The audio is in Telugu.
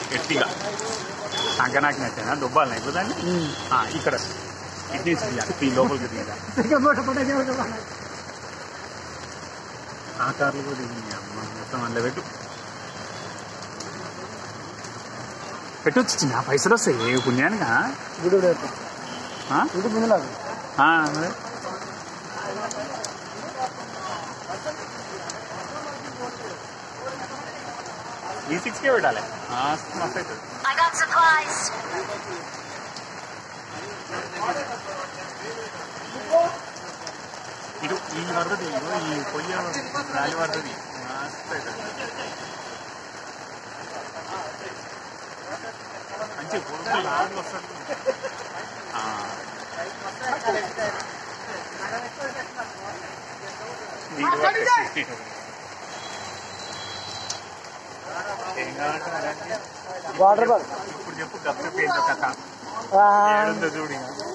గట్టిగా సంకనాకి నచ్చానా దుబ్బాలి అయిపోదండి ఇక్కడ ఇడ్లీ లోపలికి దిగా ఆ కార్లు కూడా దిగింది అమ్మ మొత్తం అందులో పెట్టొచ్చు చిన్న పైసలు వస్తాయి పుణ్యానిగా E6 के పెట్టాలి మస్తు అవుతుంది ఇటు ఈ పడుతుంది ఈ పొయ్యి గాలి పడుతుంది మస్తు అవుతుంది మంచి కొడుకు లాగా వస్తుంది ఏం కావాలంటే వాటర్ బాల్ ఇప్పుడు చెప్పు గప్ప పేరు కథ ఏడుందో చూడు